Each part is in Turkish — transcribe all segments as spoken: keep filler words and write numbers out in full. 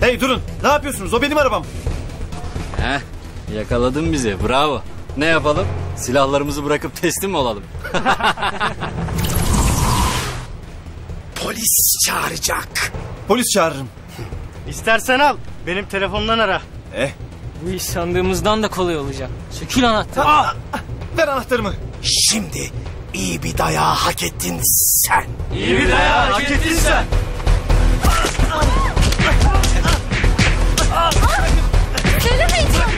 Hey durun, ne yapıyorsunuz? O benim arabam. Heh, yakaladın bizi, bravo. Ne yapalım? Silahlarımızı bırakıp teslim mi olalım? Polis çağıracak. Polis çağırırım. İstersen al, benim telefondan ara. Eh. Bu iş sandığımızdan da kolay olacak. Sökül anahtarı. Aa, ver anahtarımı. Şimdi iyi bir dayağı hak ettin sen. İyi bir dayağı hak ettin sen. Söylemeyin canım.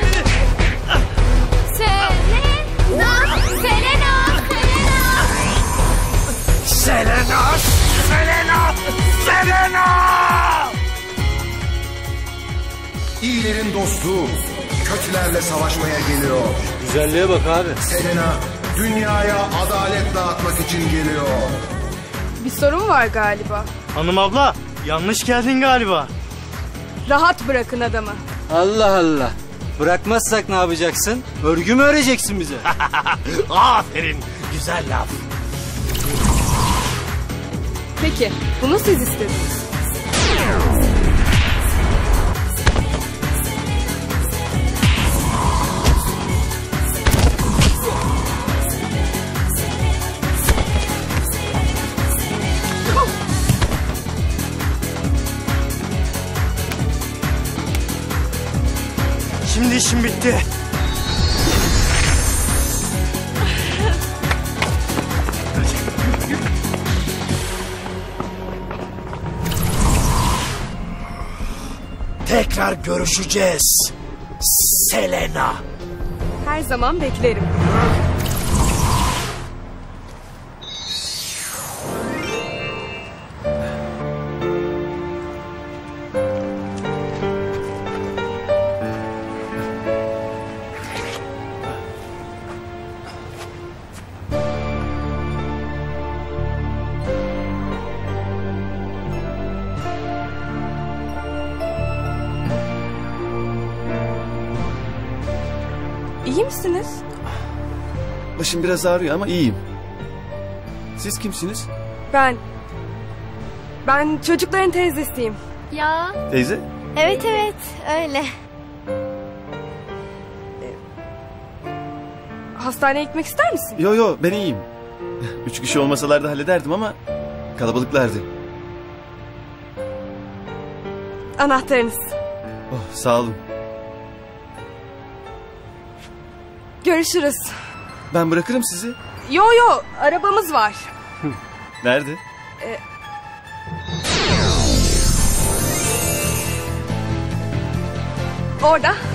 Selena, Selena, Selena. Selena, Selena, Selena. İyilerin dostu, kötülerle savaşmaya geliyor. Güzelliğe bak abi. Selena, dünyaya adalet dağıtmak için geliyor. Bir sorun var galiba. Hanım abla, yanlış geldin galiba. Rahat bırakın adamı. Allah Allah. Bırakmazsak ne yapacaksın? Örgü mü öreceksin bize? Aferin, güzel laf. Peki, bunu siz istediniz. Şimdi işim bitti. Tekrar görüşeceğiz. Selena. Her zaman beklerim. İyi misiniz? Başım biraz ağrıyor ama iyiyim. Siz kimsiniz? Ben... Ben çocukların teyzesiyim. Ya, Teyze? evet evet, öyle. Hastaneye gitmek ister misin? Yo yo, ben iyiyim. Üç kişi olmasalar da hallederdim ama kalabalıklardı. Anahtarınız. Oh, sağ olun. Görüşürüz. Ben bırakırım sizi. Yo yo, arabamız var. Nerede? Ee, orada.